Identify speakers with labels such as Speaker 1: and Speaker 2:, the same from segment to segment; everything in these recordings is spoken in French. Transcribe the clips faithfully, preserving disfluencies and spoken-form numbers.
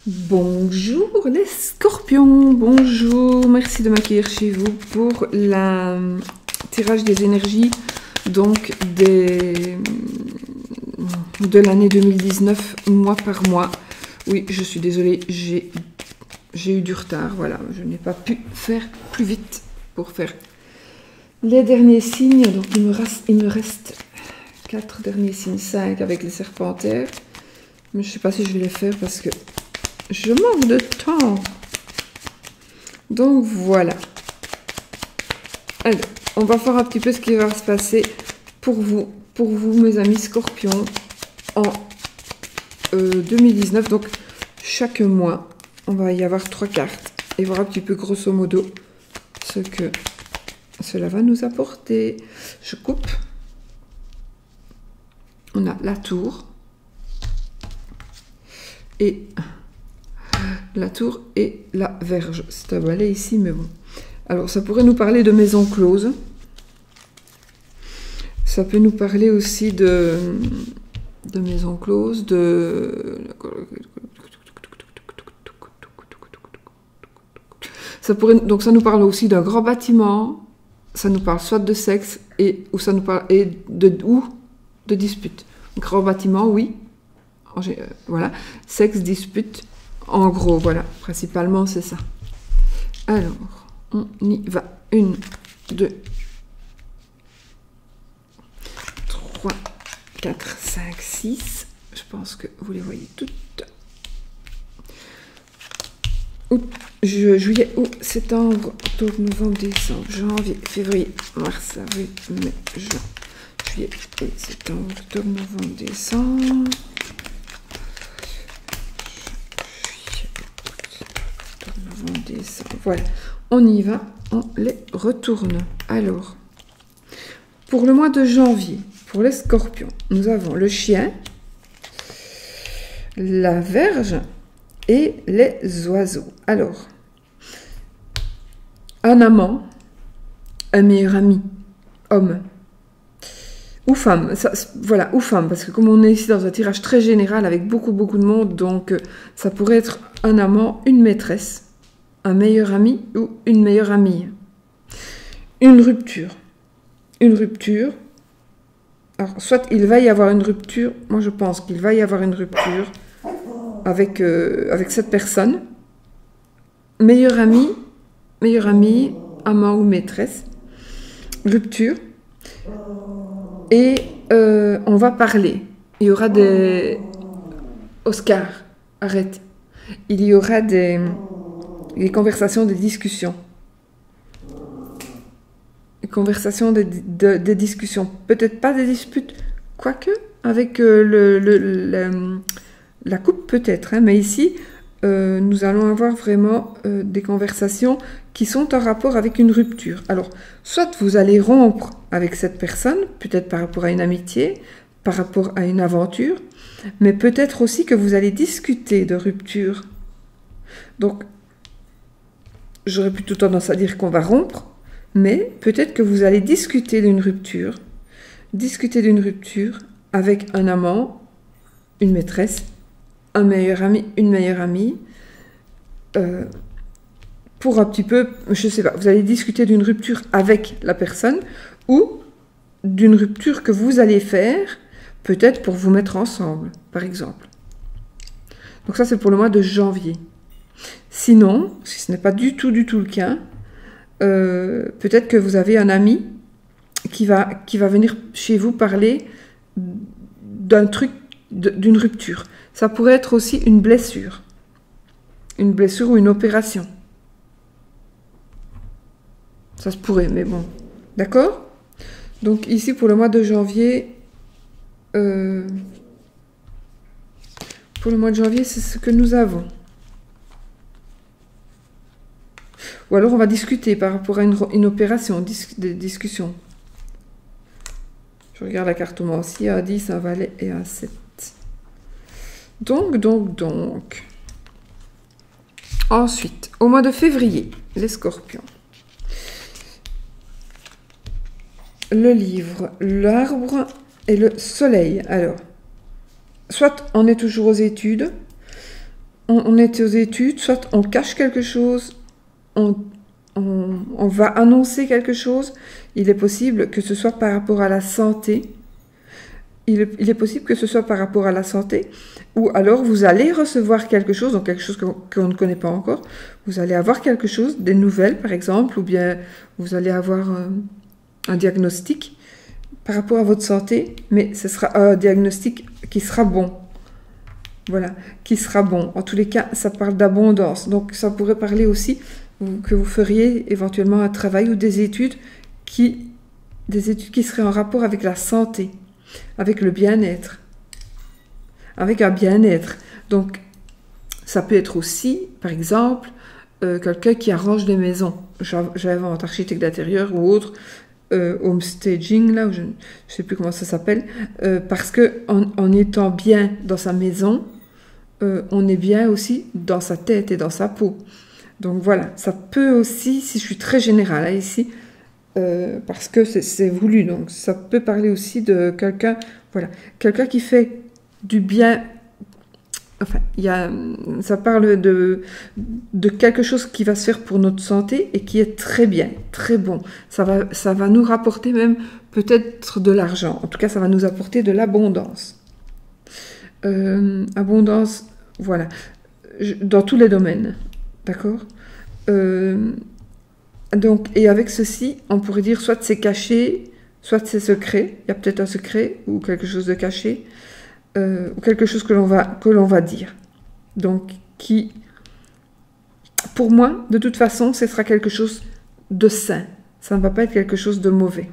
Speaker 1: Bonjour les scorpions, bonjour, merci de m'accueillir chez vous pour le tirage des énergies donc des, de l'année deux mille dix-neuf, mois par mois. Oui, je suis désolée, j'ai j'ai eu du retard, voilà, je n'ai pas pu faire plus vite pour faire les derniers signes. Donc il me reste, il me reste quatre derniers signes, cinq avec les serpentaires, mais je ne sais pas si je vais les faire parce que je manque de temps. Donc voilà. Alors, on va voir un petit peu ce qui va se passer pour vous, pour vous mes amis scorpions, en euh, deux mille dix-neuf. Donc, chaque mois, on va y avoir trois cartes et voir un petit peu grosso modo ce que cela va nous apporter. Je coupe. On a la tour et la tour et la verge. C'est un balai ici, mais bon. Alors, ça pourrait nous parler de maison close. Ça peut nous parler aussi de, de maison close, de... Ça pourrait, donc, ça nous parle aussi d'un grand bâtiment. Ça nous parle soit de sexe, et, ou ça nous parle et de, ou de dispute. Grand bâtiment, oui. Euh, voilà. Sexe, dispute. En gros, voilà, principalement c'est ça. Alors, on y va. Une, deux, trois, quatre, cinq, six. Je pense que vous les voyez toutes. Août, juillet, août, septembre, octobre, novembre, décembre, janvier, février, mars, avril, mai, juin, juillet, août, septembre, octobre, novembre, décembre. Voilà, on y va, on les retourne. Alors, pour le mois de janvier, pour les scorpions, nous avons le chien, la verge et les oiseaux. Alors, un amant, un meilleur ami, homme ou femme, ça, voilà, ou femme, parce que comme on est ici dans un tirage très général avec beaucoup beaucoup de monde, donc ça pourrait être un amant, une maîtresse, un meilleur ami ou une meilleure amie. Une rupture. Une rupture. Alors, soit il va y avoir une rupture, moi je pense qu'il va y avoir une rupture avec, euh, avec cette personne. Meilleur ami, meilleur ami, amant ou maîtresse. Rupture. Et euh, on va parler. Il y aura des... Oscar, arrête. Il y aura des... des conversations, des discussions. Des conversations, des, de, des discussions. Peut-être pas des disputes, quoique, avec euh, le, le, le, la coupe peut-être. Hein, mais ici, euh, nous allons avoir vraiment euh, des conversations qui sont en rapport avec une rupture. Alors, soit vous allez rompre avec cette personne, peut-être par rapport à une amitié, par rapport à une aventure, mais peut-être aussi que vous allez discuter de rupture. Donc, j'aurais plutôt tendance à dire qu'on va rompre, mais peut-être que vous allez discuter d'une rupture, discuter d'une rupture avec un amant, une maîtresse, un meilleur ami, une meilleure amie, euh, pour un petit peu, je sais pas, vous allez discuter d'une rupture avec la personne ou d'une rupture que vous allez faire, peut-être pour vous mettre ensemble, par exemple. Donc ça, c'est pour le mois de janvier. Sinon, si ce n'est pas du tout, du tout le cas, euh, peut-être que vous avez un ami qui va, qui va venir chez vous parler d'un truc, d'une rupture. Ça pourrait être aussi une blessure. Une blessure ou une opération. Ça se pourrait, mais bon. D'accord? Donc ici, pour le mois de janvier, euh, pour le mois de janvier, c'est ce que nous avons. Ou alors on va discuter par rapport à une, une opération, dis, des discussions. Je regarde la carte au moins aussi, un dix, un valet et un sept. Donc, donc, donc. Ensuite, au mois de février, les scorpions. Le livre, l'arbre et le soleil. Alors, soit on est toujours aux études, on, on est aux études, soit on cache quelque chose, on, on, on va annoncer quelque chose. Il est possible que ce soit par rapport à la santé. Il est, il est possible que ce soit par rapport à la santé, ou alors vous allez recevoir quelque chose, donc quelque chose qu'on qu'on ne connaît pas encore. Vous allez avoir quelque chose, des nouvelles par exemple, ou bien vous allez avoir euh, un diagnostic par rapport à votre santé, mais ce sera un diagnostic qui sera bon. Voilà, qui sera bon. En tous les cas, ça parle d'abondance. Donc ça pourrait parler aussi que vous feriez éventuellement un travail ou des études qui, des études qui seraient en rapport avec la santé, avec le bien-être, avec un bien-être. Donc, ça peut être aussi, par exemple, euh, quelqu'un qui arrange des maisons. J'invente architecte d'intérieur ou autre, euh, homestaging, là, je ne sais plus comment ça s'appelle, euh, parce que en, en étant bien dans sa maison, euh, on est bien aussi dans sa tête et dans sa peau. Donc voilà, ça peut aussi, si je suis très générale hein, ici, Euh, parce que c'est voulu, donc ça peut parler aussi de quelqu'un, voilà, quelqu'un qui fait du bien, enfin, il y a, ça parle de, de quelque chose qui va se faire pour notre santé et qui est très bien, très bon. Ça va, ça va nous rapporter même peut-être de l'argent, en tout cas ça va nous apporter de l'abondance. Euh, abondance, voilà, Je, dans tous les domaines, d'accord euh, Donc, et avec ceci, on pourrait dire soit c'est caché, soit c'est secret. Il y a peut-être un secret ou quelque chose de caché, euh, ou quelque chose que l'on va, que l'on va dire. Donc, qui, pour moi, de toute façon, ce sera quelque chose de sain. Ça ne va pas être quelque chose de mauvais.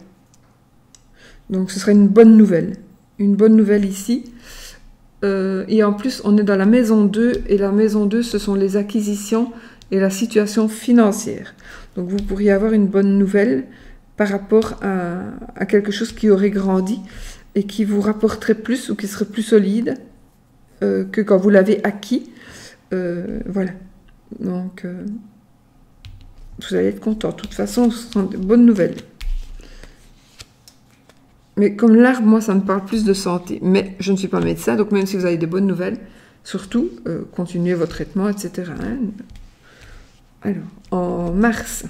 Speaker 1: Donc, ce sera une bonne nouvelle. Une bonne nouvelle ici. Euh, et en plus, on est dans la maison deux, et la maison deux, ce sont les acquisitions et la situation financière. Donc vous pourriez avoir une bonne nouvelle par rapport à, à quelque chose qui aurait grandi et qui vous rapporterait plus ou qui serait plus solide euh, que quand vous l'avez acquis. Euh, voilà. Donc euh, vous allez être content. De toute façon, ce sont de bonnes nouvelles. Mais comme l'arbre, moi, ça me parle plus de santé. Mais je ne suis pas médecin, donc même si vous avez des bonnes nouvelles, surtout, euh, continuez votre traitement, et cetera. Hein. Alors, en mars,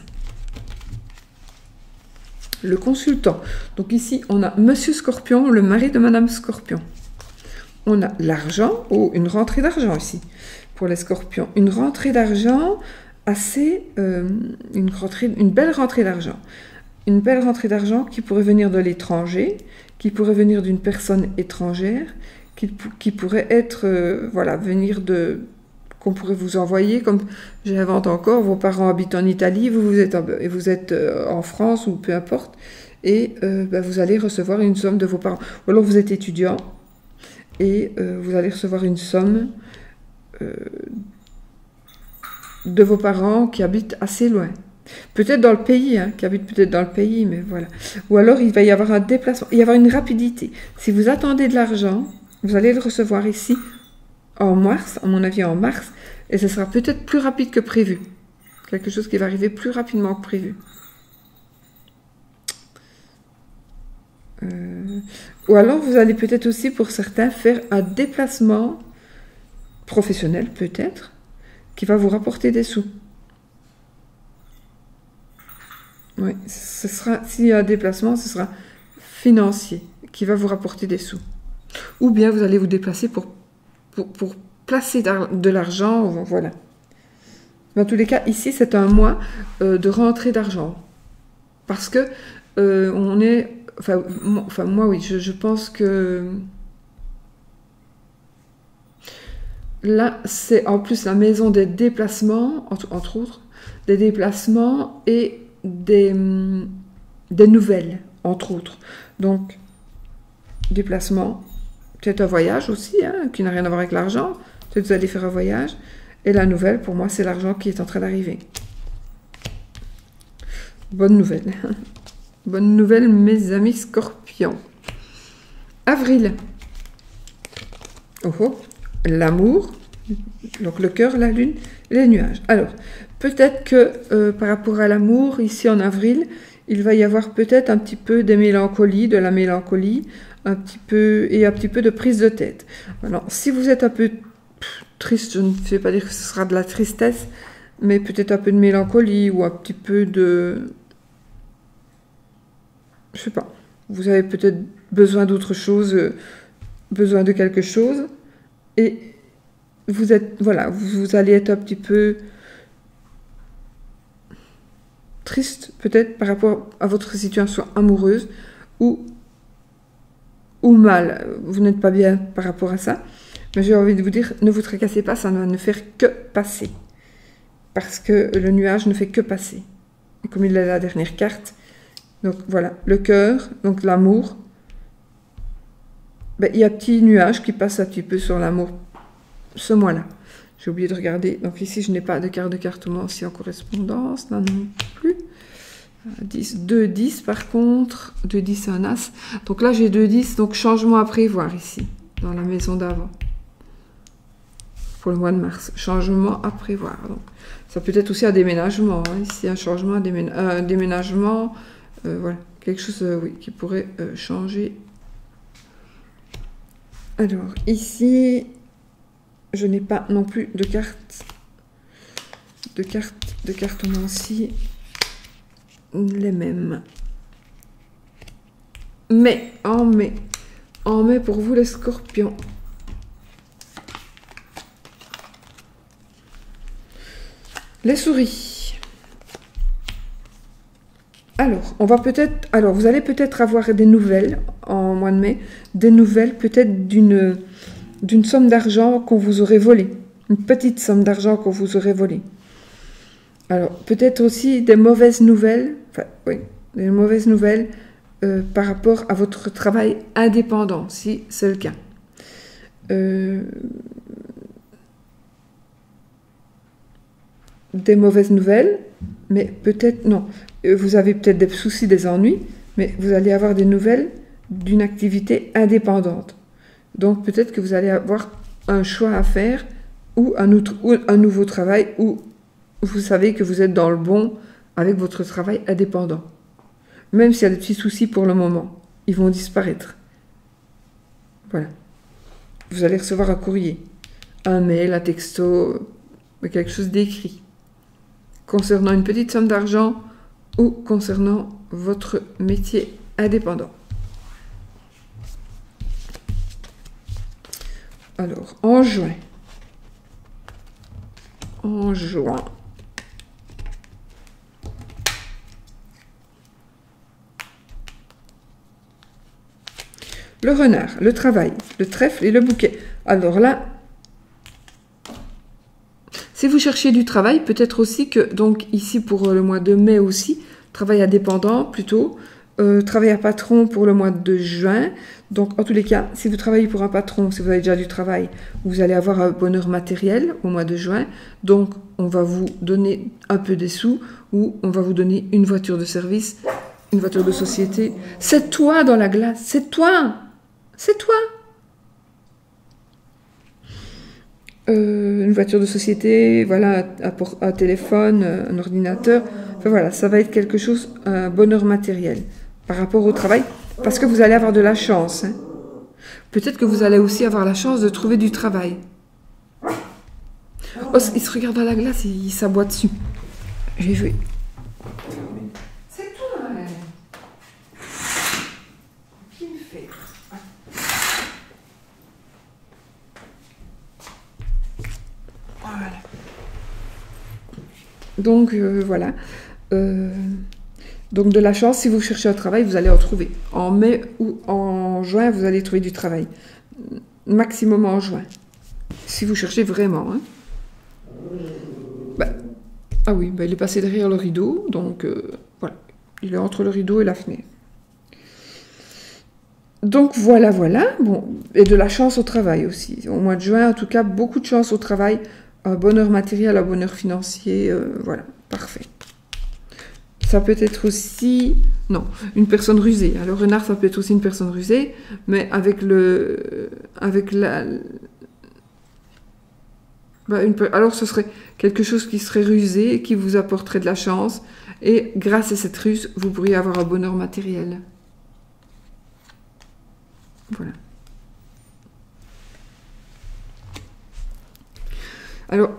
Speaker 1: le consultant. Donc ici, on a Monsieur Scorpion, le mari de Madame Scorpion. On a l'argent, ou une rentrée d'argent ici, pour les scorpions. Une rentrée d'argent assez... Euh, une, rentrée, une belle rentrée d'argent. Une belle rentrée d'argent qui pourrait venir de l'étranger, qui pourrait venir d'une personne étrangère, qui, qui pourrait être... Euh, voilà, venir de... qu'on pourrait vous envoyer, comme j'invente encore, vos parents habitent en Italie, vous, vous êtes, en, vous êtes en France ou peu importe, et euh, ben vous allez recevoir une somme de vos parents. Ou alors vous êtes étudiant, et euh, vous allez recevoir une somme euh, de vos parents qui habitent assez loin. Peut-être dans le pays, hein, qui habitent peut-être dans le pays, mais voilà. Ou alors il va y avoir un déplacement, il va y avoir une rapidité. Si vous attendez de l'argent, vous allez le recevoir ici, en mars, à mon avis en mars, et ce sera peut-être plus rapide que prévu. Quelque chose qui va arriver plus rapidement que prévu. Euh, ou alors vous allez peut-être aussi, pour certains, faire un déplacement professionnel, peut-être, qui va vous rapporter des sous. Oui, ce sera, s'il y a un déplacement, ce sera financier, qui va vous rapporter des sous. Ou bien vous allez vous déplacer pour Pour, pour placer de l'argent, voilà. Dans tous les cas, ici, c'est un mois euh, de rentrée d'argent. Parce que euh, on est... Enfin, moi, enfin, moi oui, je, je pense que... Là, c'est en plus la maison des déplacements, entre, entre autres, des déplacements et des, des nouvelles, entre autres. Donc, déplacements... Peut-être un voyage aussi, hein, qui n'a rien à voir avec l'argent. Peut-être vous allez faire un voyage. Et la nouvelle, pour moi, c'est l'argent qui est en train d'arriver. Bonne nouvelle. Bonne nouvelle, mes amis scorpions. Avril. Oh oh. L'amour. Donc le cœur, la lune, les nuages. Alors, peut-être que euh, par rapport à l'amour, ici en avril, il va y avoir peut-être un petit peu des mélancolies, de la mélancolie, un petit peu et un petit peu de prise de tête. Alors, si vous êtes un peu pff, triste, je ne vais pas dire que ce sera de la tristesse, mais peut-être un peu de mélancolie ou un petit peu de... Je sais pas. Vous avez peut-être besoin d'autre chose, euh, besoin de quelque chose, et vous êtes, voilà, vous, vous allez être un petit peu triste, peut-être, par rapport à votre situation amoureuse, ou, ou mal. Vous n'êtes pas bien par rapport à ça. Mais j'ai envie de vous dire, ne vous tracassez pas, ça ne va ne faire que passer. Parce que le nuage ne fait que passer. Et comme il est la dernière carte, donc voilà, le cœur, donc l'amour, ben, il y a un petit nuage qui passe un petit peu sur l'amour ce mois-là. J'ai oublié de regarder. Donc ici, je n'ai pas de carte de cartomancie en correspondance, là non plus. dix, deux dix par contre, deux dix c'est un as. Donc là, j'ai deux dix, donc changement à prévoir ici, dans la maison d'avant. Pour le mois de mars, changement à prévoir. Donc, ça peut être aussi un déménagement, hein. Ici un changement, un, déména euh, un déménagement, euh, voilà, quelque chose euh, oui, qui pourrait euh, changer. Alors ici, je n'ai pas non plus de carte, de carte de cartomancie, les mêmes. Mais en mai, en mai pour vous les scorpions. Les souris. Alors, on va peut-être... Alors, vous allez peut-être avoir des nouvelles en mois de mai. Des nouvelles peut-être d'une d'une somme d'argent qu'on vous aurait volée. Une petite somme d'argent qu'on vous aurait volée. Alors, peut-être aussi des mauvaises nouvelles. Enfin, oui, des mauvaises nouvelles euh, par rapport à votre travail indépendant, si c'est le cas. Euh... Des mauvaises nouvelles, mais peut-être, non, vous avez peut-être des soucis, des ennuis, mais vous allez avoir des nouvelles d'une activité indépendante. Donc peut-être que vous allez avoir un choix à faire ou un, autre, ou un nouveau travail où vous savez que vous êtes dans le bon avec votre travail indépendant. Même s'il y a des petits soucis pour le moment, ils vont disparaître. Voilà. Vous allez recevoir un courrier, un mail, un texto, quelque chose d'écrit. Concernant une petite somme d'argent ou concernant votre métier indépendant. Alors, en juin. En juin. Le renard, le travail, le trèfle et le bouquet. Alors là, si vous cherchez du travail, peut-être aussi que, donc ici pour le mois de mai aussi, travail indépendant plutôt, euh, travail à patron pour le mois de juin. Donc en tous les cas, si vous travaillez pour un patron, si vous avez déjà du travail, vous allez avoir un bonheur matériel au mois de juin. Donc on va vous donner un peu des sous ou on va vous donner une voiture de service, une voiture de société. C'est toi dans la glace, c'est toi, c'est toi. Euh, une voiture de société, voilà, un, un téléphone, un ordinateur. Enfin voilà, ça va être quelque chose, un bonheur matériel par rapport au travail, parce que vous allez avoir de la chance. Hein. Peut-être que vous allez aussi avoir la chance de trouver du travail. Oh, il se regarde à la glace et il s'aboie dessus. J'ai vu. C'est toi. Hein. Qui me fait? Voilà. Donc, euh, voilà. Euh, donc, de la chance, si vous cherchez un travail, vous allez en trouver. En mai ou en juin, vous allez trouver du travail. Maximum en juin. Si vous cherchez vraiment. Hein. Bah, ah oui, bah, il est passé derrière le rideau. Donc, euh, voilà. Il est entre le rideau et la fenêtre. Donc, voilà, voilà. Bon, et de la chance au travail aussi. Au mois de juin, en tout cas, beaucoup de chance au travail. Un bonheur matériel, un bonheur financier, euh, voilà, parfait. Ça peut être aussi, non, une personne rusée. Alors, renard, ça peut être aussi une personne rusée, mais avec le, avec la, bah, une, alors ce serait quelque chose qui serait rusé, et qui vous apporterait de la chance, et grâce à cette ruse, vous pourriez avoir un bonheur matériel. Voilà. Alors,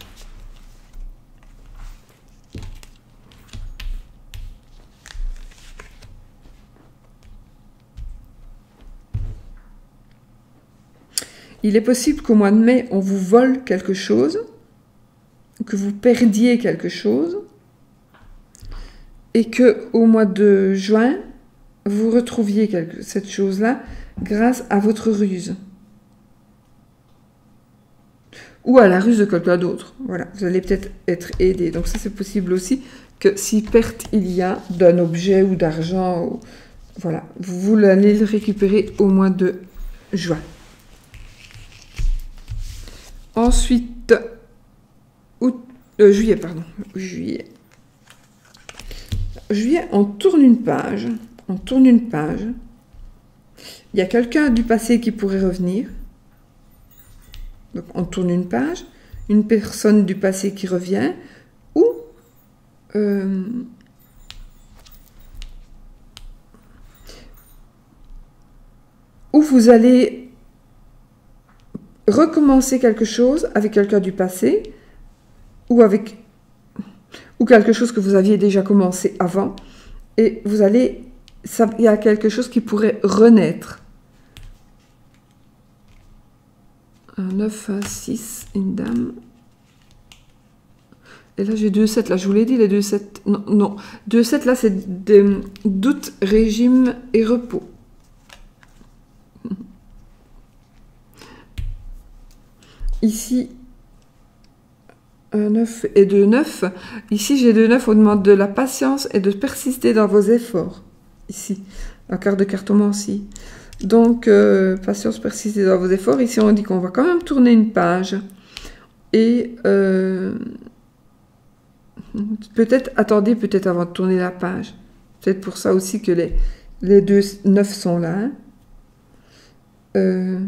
Speaker 1: il est possible qu'au mois de mai, on vous vole quelque chose, que vous perdiez quelque chose, et que au mois de juin, vous retrouviez quelque, cette chose-là grâce à votre ruse. Ou à la ruse de quelqu'un d'autre. Voilà, vous allez peut-être être aidé. Donc ça, c'est possible aussi que si perte il y a d'un objet ou d'argent, voilà, vous, vous allez le récupérer au mois de juin. Ensuite, août, euh, juillet, pardon, juillet. Juillet, on tourne une page, on tourne une page. Il y a quelqu'un du passé qui pourrait revenir. Donc, on tourne une page, une personne du passé qui revient, ou euh, ou vous allez recommencer quelque chose avec quelqu'un du passé, ou avec ou quelque chose que vous aviez déjà commencé avant, et vous allez, ça, il y a quelque chose qui pourrait renaître. Un neuf, un six, une dame. Et là, j'ai deux sept. Là, je vous l'ai dit, les deux sept. Non, non. deux sept, là, c'est doute, régime et repos. Ici, un neuf et deux neuf. Ici, j'ai deux neuf. On demande de la patience et de persister dans vos efforts. Ici, la carte de cartomancie. Donc, euh, patience, persister dans vos efforts. Ici, on dit qu'on va quand même tourner une page. Et euh, peut-être, attendez peut-être avant de tourner la page. Peut-être pour ça aussi que les, les deux neuf sont là. Hein. Euh,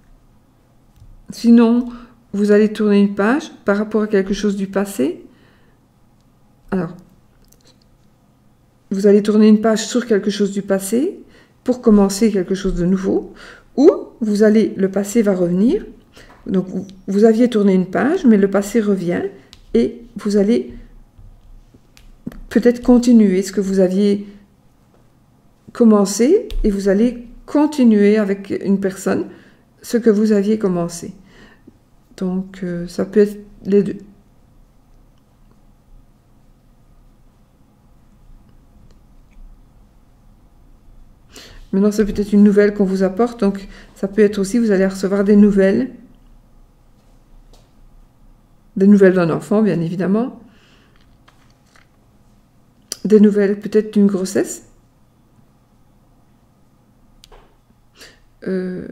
Speaker 1: sinon, vous allez tourner une page par rapport à quelque chose du passé. Alors, vous allez tourner une page sur quelque chose du passé pour commencer quelque chose de nouveau, ou vous allez, le passé va revenir, donc vous, vous aviez tourné une page, mais le passé revient, et vous allez peut-être continuer ce que vous aviez commencé, et vous allez continuer avec une personne ce que vous aviez commencé. Donc, euh, ça peut être les deux. Maintenant, c'est peut-être une nouvelle qu'on vous apporte, donc ça peut être aussi, vous allez recevoir des nouvelles. Des nouvelles d'un enfant, bien évidemment. Des nouvelles peut-être d'une grossesse. Euh...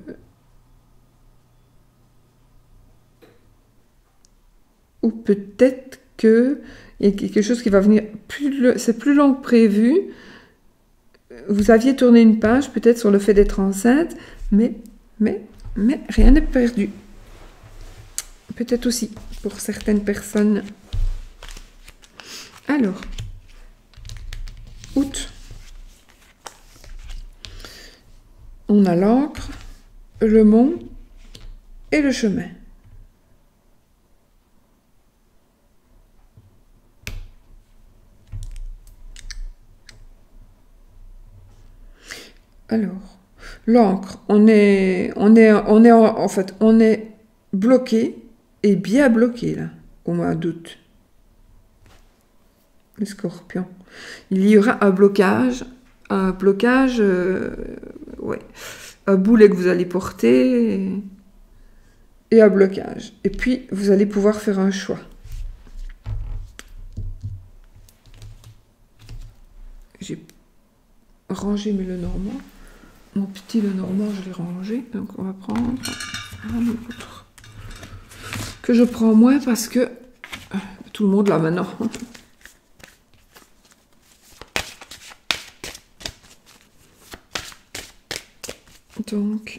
Speaker 1: Ou peut-être qu'il y a quelque chose qui va venir plus... C'est plus long que prévu. Vous aviez tourné une page, peut-être sur le fait d'être enceinte, mais, mais, mais rien n'est perdu. Peut-être aussi pour certaines personnes. Alors, août. On a l'encre, le mont et le chemin. Alors, l'encre, on est, on est, on est en, en fait, on est bloqué et bien bloqué là, au mois d'août. Le Scorpion. Il y aura un blocage, un blocage, euh, ouais, un boulet que vous allez porter et, et un blocage. Et puis vous allez pouvoir faire un choix. J'ai rangé mais le normand. Mon petit le normand, je l'ai rangé. Donc on va prendre un autre. Que je prends moins parce que tout le monde l'a maintenant. Donc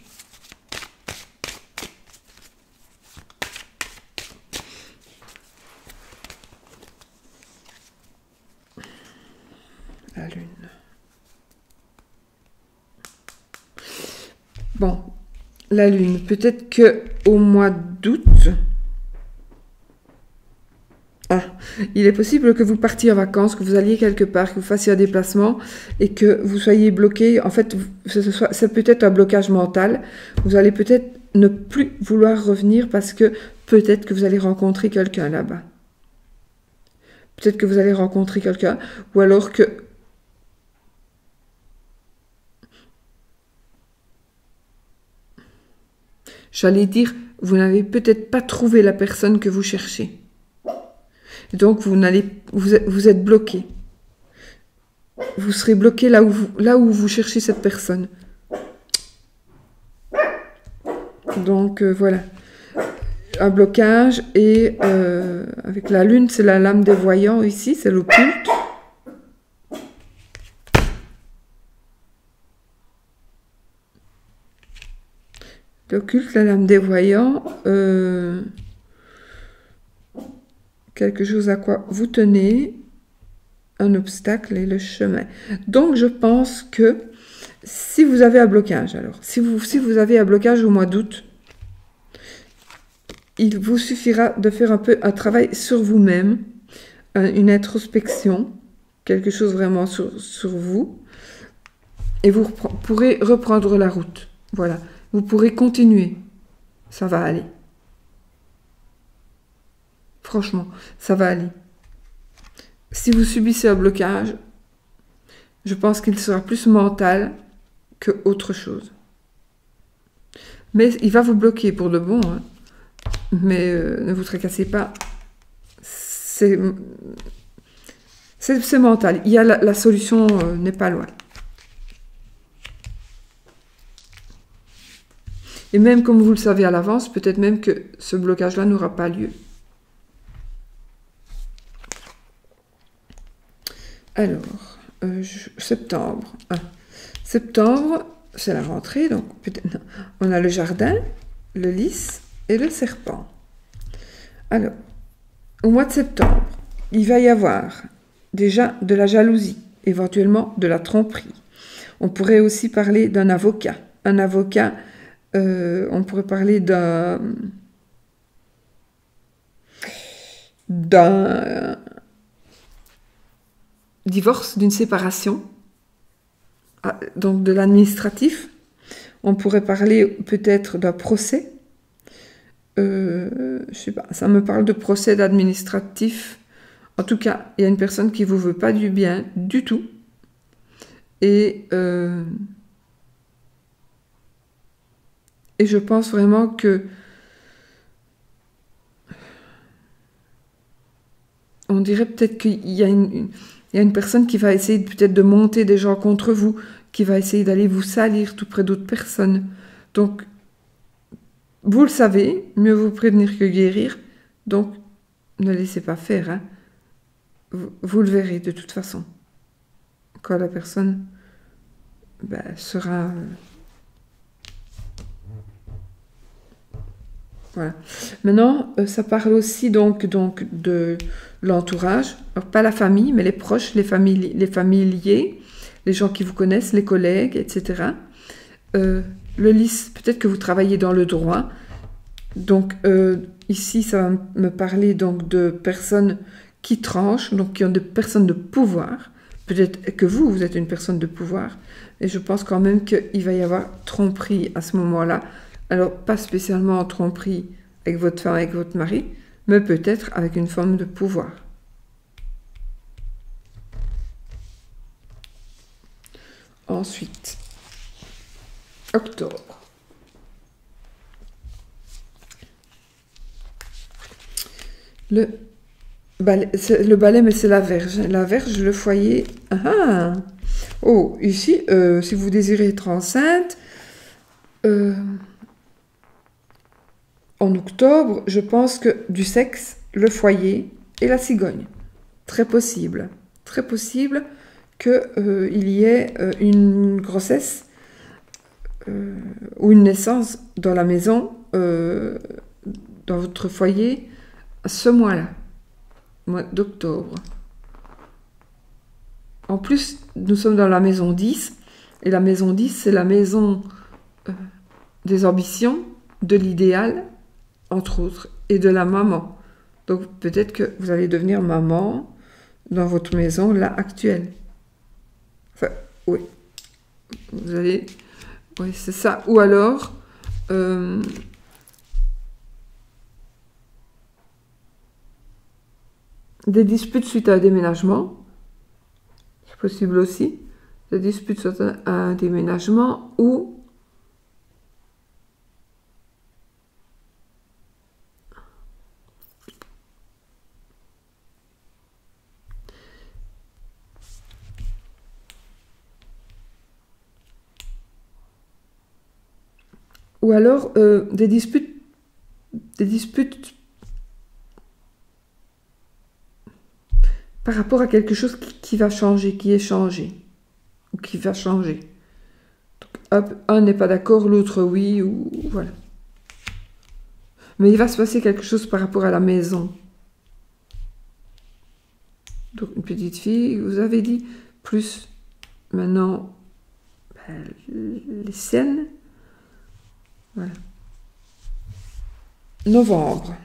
Speaker 1: la lune. Bon, la lune, peut-être que au mois d'août, Il est possible que vous partiez en vacances, que vous alliez quelque part, que vous fassiez un déplacement et que vous soyez bloqué. En fait, c'est peut-être un blocage mental. Vous allez peut-être ne plus vouloir revenir parce que peut-être que vous allez rencontrer quelqu'un là-bas. Peut-être que vous allez rencontrer quelqu'un ou alors que... J'allais dire, vous n'avez peut-être pas trouvé la personne que vous cherchez. Donc, vous, n'allez, vous, êtes, vous êtes bloqué. Vous serez bloqué là où vous, là où vous cherchez cette personne. Donc, euh, voilà. Un blocage et euh, avec la lune, c'est la lame des voyants ici, c'est l'occulte. L'occulte, la lame des voyants, euh, quelque chose à quoi vous tenez, un obstacle et le chemin. Donc, je pense que si vous avez un blocage, alors, si vous, si vous avez un blocage au mois d'août, il vous suffira de faire un peu un travail sur vous-même, une introspection, quelque chose vraiment sur, sur vous, et vous pourrez reprendre la route. Voilà. Vous pourrez continuer. Ça va aller. Franchement, ça va aller. Si vous subissez un blocage, je pense qu'il sera plus mental que autre chose. Mais il va vous bloquer pour de bon. Hein. Mais euh, ne vous tracassez pas. C'est mental. Il y a la, la solution euh, n'est pas loin. Et même comme vous le savez à l'avance, peut-être même que ce blocage-là n'aura pas lieu. Alors, euh, je, septembre. Ah, septembre, c'est la rentrée, donc peut-être on a le jardin, le lys et le serpent. Alors, au mois de septembre, il va y avoir déjà de la jalousie, éventuellement de la tromperie. On pourrait aussi parler d'un avocat. Un avocat... Euh, on pourrait parler d'un d'un divorce, d'une séparation, donc de l'administratif. On pourrait parler peut-être d'un procès. Euh, je sais pas, ça me parle de procès d'administratif. En tout cas, il y a une personne qui vous veut pas du bien du tout. Et euh, Et je pense vraiment que on dirait peut-être qu'il y a une, une, il y a une personne qui va essayer peut-être de monter des gens contre vous, qui va essayer d'aller vous salir tout près d'autres personnes. Donc, vous le savez, mieux vous prévenir que guérir. Donc, ne laissez pas faire. Hein. Vous, vous le verrez de toute façon. Quand la personne ben, sera... Voilà. Maintenant, euh, ça parle aussi donc, donc de l'entourage. Alors, pas la famille, mais les proches, les, familles, les familiers, les gens qui vous connaissent, les collègues, et cetera. Euh, le lys, peut-être que vous travaillez dans le droit. Donc, euh, ici, ça va me parler donc, de personnes qui tranchent, donc qui ont des personnes de pouvoir. Peut-être que vous, vous êtes une personne de pouvoir. Et je pense quand même qu'il va y avoir tromperie à ce moment-là. Alors, pas spécialement en tromperie avec votre femme, avec votre mari, mais peut-être avec une forme de pouvoir. Ensuite, octobre. Le balai, le balai mais c'est la verge. La verge, le foyer. Ah, oh, ici, euh, si vous désirez être enceinte... Euh, En octobre, je pense que du sexe, le foyer et la cigogne. Très possible. Très possible qu'il euh, y ait euh, une grossesse euh, ou une naissance dans la maison, euh, dans votre foyer, ce mois-là, mois d'octobre. En plus, nous sommes dans la maison dix, et la maison dix, c'est la maison euh, des ambitions, de l'idéal, entre autres, et de la maman. Donc peut-être que vous allez devenir maman dans votre maison là actuelle. Enfin, oui. Vous allez... Oui, c'est ça. Ou alors... Euh, des disputes suite à un déménagement. C'est possible aussi. Des disputes suite à un déménagement ou... Ou alors euh, des disputes, des disputes par rapport à quelque chose qui, qui va changer, qui est changé, ou qui va changer. Donc, hop, un n'est pas d'accord, l'autre oui, ou voilà. Mais il va se passer quelque chose par rapport à la maison. Donc une petite fille, vous avez dit, plus maintenant ben, les siennes. Voilà. Novembre.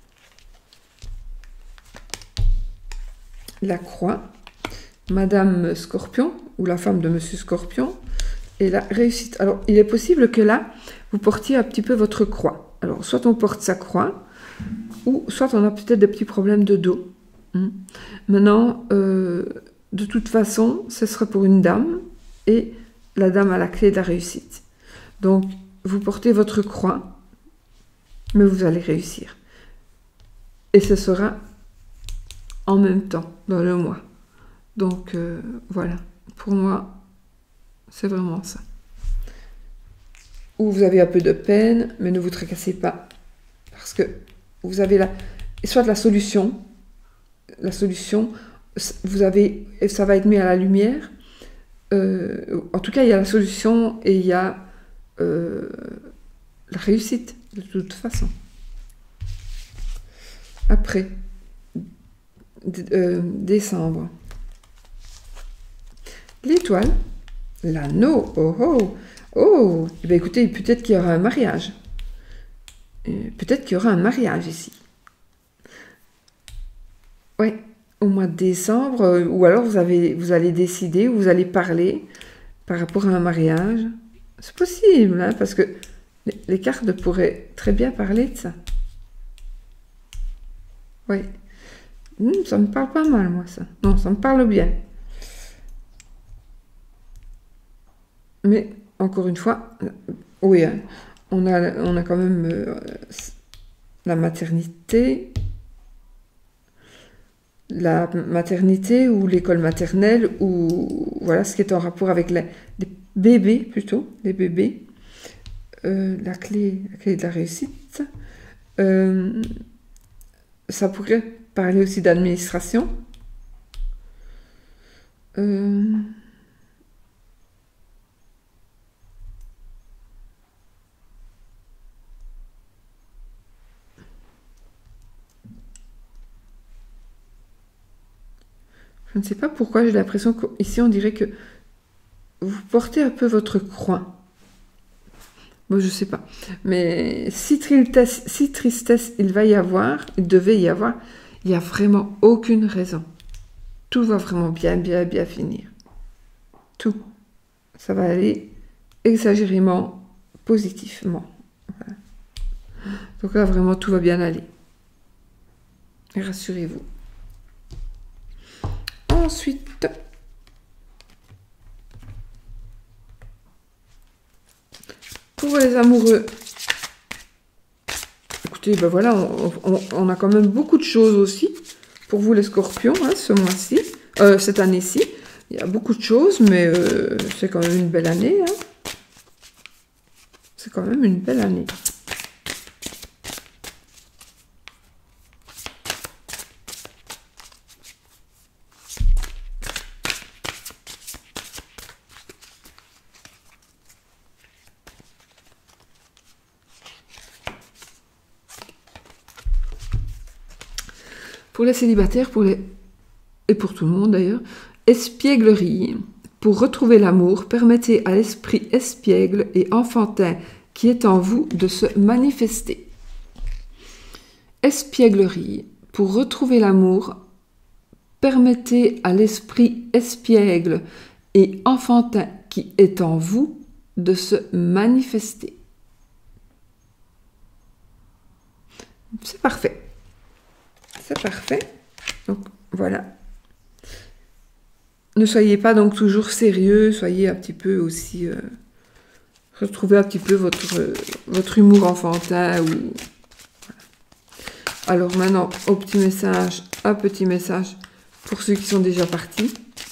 Speaker 1: La croix. Madame Scorpion, ou la femme de Monsieur Scorpion, et la réussite. Alors, il est possible que là, vous portiez un petit peu votre croix. Alors, soit on porte sa croix, ou soit on a peut-être des petits problèmes de dos. Hum. Maintenant, euh, de toute façon, ce sera pour une dame, et la dame a la clé de la réussite. Donc, vous portez votre croix, mais vous allez réussir. Et ce sera en même temps, dans le mois. Donc, euh, voilà. Pour moi, c'est vraiment ça. Ou vous avez un peu de peine, mais ne vous tracassez pas. Parce que vous avez la... soit la solution, la solution, vous avez... ça va être mis à la lumière. Euh, en tout cas, il y a la solution et il y a... Euh, la réussite de toute façon. Après euh, décembre, l'étoile, l'anneau, oh oh oh, eh bien, écoutez, peut-être qu'il y aura un mariage, peut-être qu'il y aura un mariage ici. Ouais, au mois de décembre, ou alors vous avez, vous allez décider, ou vous allez parler par rapport à un mariage. C'est possible, hein, parce que les, les cartes pourraient très bien parler de ça. Oui. Mmh, ça me parle pas mal, moi, ça. Non, ça me parle bien. Mais, encore une fois, oui, hein, on, a, on a quand même euh, la maternité, la maternité ou l'école maternelle, ou voilà, ce qui est en rapport avec la, les bébés, plutôt, les bébés. Euh, la, clé, la clé de la réussite. Euh, ça pourrait parler aussi d'administration. Euh, je ne sais pas pourquoi j'ai l'impression qu'ici on dirait que vous portez un peu votre croix. Bon, je sais pas. Mais si tristesse, si tristesse il va y avoir, il devait y avoir, il n'y a vraiment aucune raison. Tout va vraiment bien, bien, bien finir. Tout. Ça va aller exagérément positivement. Voilà. Donc là, vraiment, tout va bien aller. Rassurez-vous. Ensuite... pour les amoureux, écoutez, ben voilà, on, on, on a quand même beaucoup de choses aussi pour vous les scorpions, hein, ce mois-ci, euh, cette année-ci. Il y a beaucoup de choses, mais euh, c'est quand même une belle année. Hein. C'est quand même une belle année. Pour les célibataires, pour les... et pour tout le monde d'ailleurs, espièglerie. Pour retrouver l'amour, permettez à l'esprit espiègle et enfantin qui est en vous de se manifester. Espièglerie. pour retrouver l'amour, permettez à l'esprit espiègle et enfantin qui est en vous de se manifester. C'est parfait. C'est parfait. Donc, voilà. Ne soyez pas donc toujours sérieux, soyez un petit peu aussi... Euh, retrouvez un petit peu votre, euh, votre humour enfantin. Ou, voilà. Alors maintenant, au petit message, un petit message pour ceux qui sont déjà partis.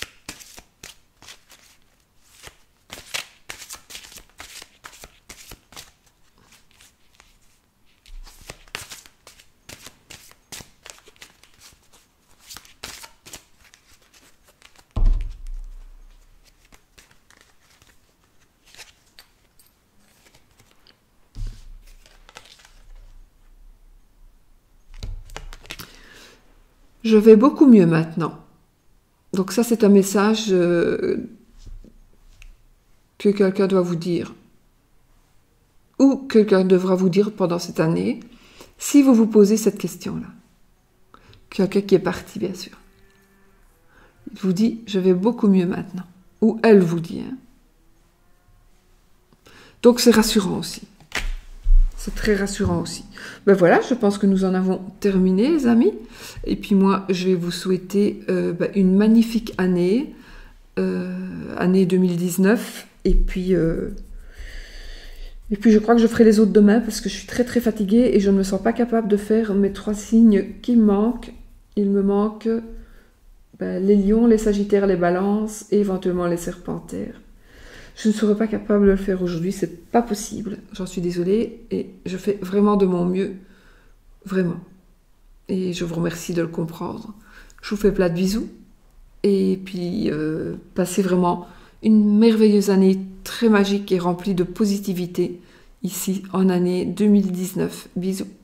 Speaker 1: Je vais beaucoup mieux maintenant. Donc ça, c'est un message euh, que quelqu'un doit vous dire. Ou que quelqu'un devra vous dire pendant cette année, si vous vous posez cette question-là. Quelqu'un qui est parti, bien sûr. Il vous dit, je vais beaucoup mieux maintenant. Ou elle vous dit. Hein. Donc c'est rassurant aussi. C'est très rassurant aussi. Ben voilà, je pense que nous en avons terminé, les amis. Et puis moi, je vais vous souhaiter euh, ben, une magnifique année, euh, année deux mille dix-neuf. Et puis, euh, et puis, je crois que je ferai les autres demain parce que je suis très très fatiguée et je ne me sens pas capable de faire mes trois signes qui me manquent. Il me manque ben, les lions, les sagittaires, les balances et éventuellement les serpentaires. Je ne serai pas capable de le faire aujourd'hui, c'est pas possible. J'en suis désolée et je fais vraiment de mon mieux. Vraiment. Et je vous remercie de le comprendre. Je vous fais plein de bisous. Et puis, euh, passez vraiment une merveilleuse année très magique et remplie de positivité ici en année deux mille dix-neuf. Bisous.